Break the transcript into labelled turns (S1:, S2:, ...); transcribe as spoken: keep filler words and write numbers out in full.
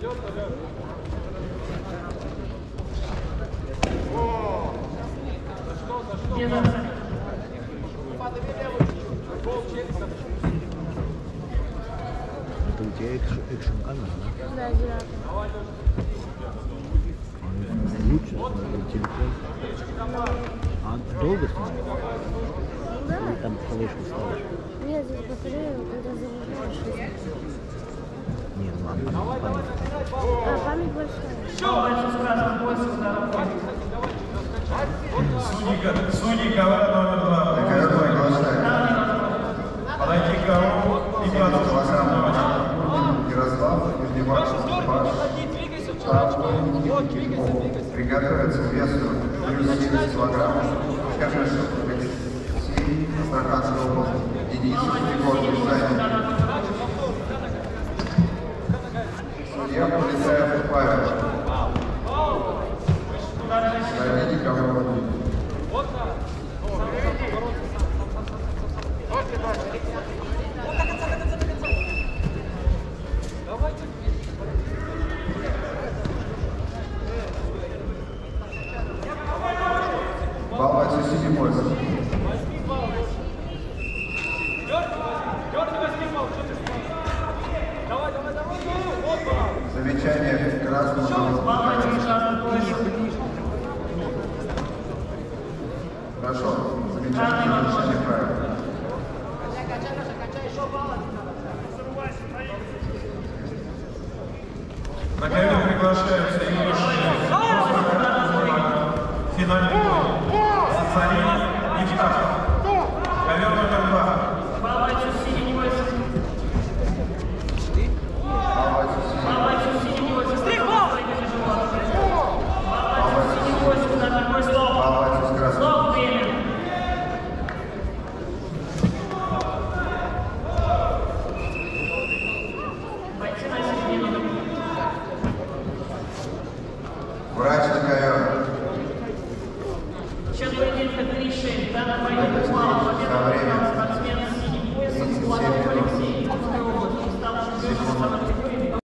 S1: Это у тебя экшн канал, да?
S2: Да, девятый.
S1: Лучше на телефон. А долго смотришь?
S2: Да.
S1: Или там флешку ставишь?
S2: Нет, здесь батарея, когда заряжаешь.
S1: Нет, ну а память.
S2: А, память большая.
S3: Судьи КВ номер два. Подойти к КВ и двадцать килограмм.
S4: Ярослав, приготовиться к весу плюс семьдесят килограммов. Скажи, что семь Астраханская область. Денис Егор, Судья Полицаев Павел. Зовите кого-нибудь. Балбайцу седьмой. Замечание красному. Хорошо. Замечание нарушение правил.
S3: На ковер приглашаются юноши финальный бой. Сарин и Пташев. Ковер номер два.
S4: Врач на ковер.
S5: Сейчас поединка три шесть, да, на поединку мало, победа.